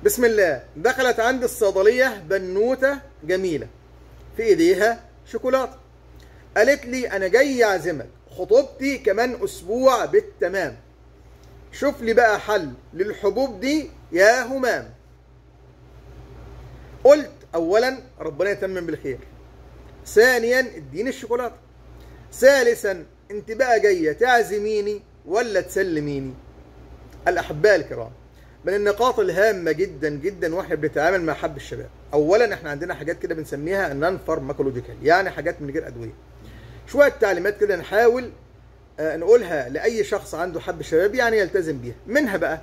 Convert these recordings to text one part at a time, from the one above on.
بسم الله. دخلت عند الصيدلية بنوتة جميلة في ايديها شوكولاتة. قالت لي انا جاي اعزمك، خطوبتي كمان اسبوع بالتمام، شوف لي بقى حل للحبوب دي يا همام. قلت اولا ربنا يتمم بالخير، ثانيا اديني الشوكولاتة، ثالثا انت بقى جاية تعزميني ولا تسلميني؟ الاحباء الكرام، من النقاط الهامة جدا جدا واحنا بنتعامل مع حب الشباب، اولا احنا عندنا حاجات كده بنسميها نون فارماكولوجيكال، يعني حاجات من غير ادوية. شوية تعليمات كده نحاول نقولها لأي شخص عنده حب الشباب يعني يلتزم بيها. منها بقى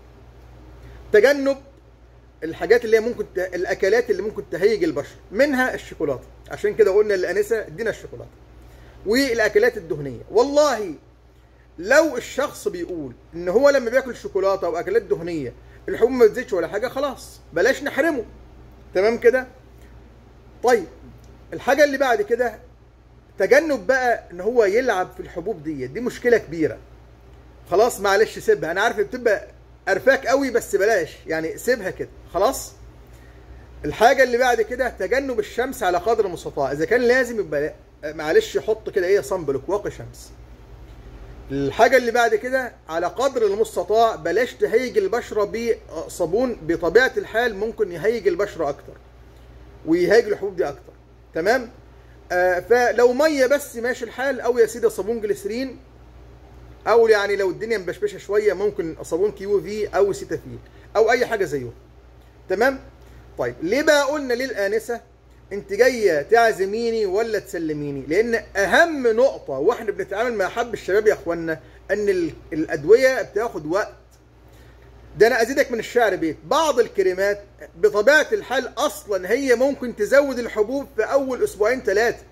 تجنب الحاجات اللي هي ممكن الأكلات اللي ممكن تهيج البشر، منها الشوكولاتة. عشان كده قلنا للأنسة ادينا الشوكولاتة. والأكلات الدهنية، والله لو الشخص بيقول إن هو لما بياكل شوكولاتة أو أكلات دهنية الحبوب ما تزيدش ولا حاجة، خلاص بلاش نحرمه. تمام كده؟ طيب الحاجة اللي بعد كده تجنب بقى ان هو يلعب في الحبوب دي مشكله كبيره. خلاص معلش سيبها، انا عارف بتبقى قرفاك قوي بس بلاش، يعني سيبها كده خلاص. الحاجه اللي بعد كده تجنب الشمس على قدر المستطاع، اذا كان لازم يبقى معلش حط كده ايه صن بلوك واقي شمس. الحاجه اللي بعد كده على قدر المستطاع بلاش تهيج البشره بصابون، بطبيعه الحال ممكن يهيج البشره اكتر ويهيج الحبوب دي اكتر. تمام؟ فلو ميه بس ماشي الحال، او يا سيدي صابون جليسرين، او يعني لو الدنيا مبشبشه شويه ممكن صابون كيو في او سيتافيل او اي حاجه زيه. تمام؟ طيب ليه بقى قلنا للانسه انت جايه تعزميني ولا تسلميني؟ لان اهم نقطه واحنا بنتعامل مع حب الشباب يا اخوانا ان الادويه بتاخد وقت. ده انا ازيدك من الشعر بيت، بعض الكريمات بطبيعه الحال اصلا هي ممكن تزود الحبوب في اول اسبوعين ثلاثه.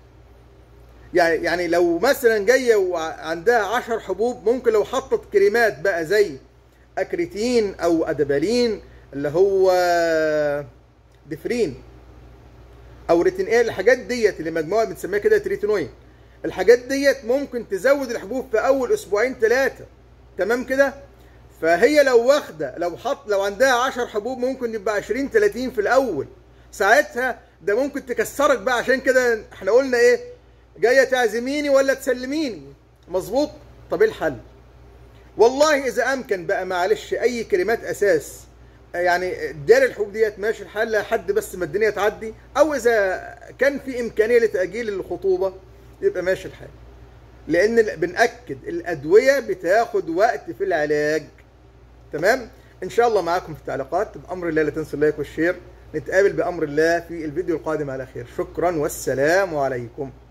يعني لو مثلا جايه وعندها 10 حبوب، ممكن لو حطت كريمات بقى زي اكريتين او ادبالين اللي هو ديفرين او ريتينيل، الحاجات ديت اللي مجموعه بنسميها كده تريتينوين، الحاجات ديت ممكن تزود الحبوب في اول اسبوعين ثلاثه. تمام كده؟ فهي لو واخده لو عندها 10 حبوب ممكن يبقى 20 30 في الاول، ساعتها ده ممكن تكسرك بقى. عشان كده احنا قلنا ايه؟ جايه تعزميني ولا تسلميني؟ مظبوط. طب ايه الحل؟ والله اذا امكن بقى معلش اي كريمات اساس يعني دار الحبوب ديت ماشي الحال لحد بس ما الدنيا تعدي، او اذا كان في امكانيه لتاجيل الخطوبه يبقى ماشي الحال. لان بنأكد الادويه بتاخد وقت في العلاج. تمام؟ ان شاء الله معاكم في التعليقات. بامر الله لا تنسوا اللايك والشير. نتقابل بامر الله في الفيديو القادم على خير. شكرا والسلام عليكم.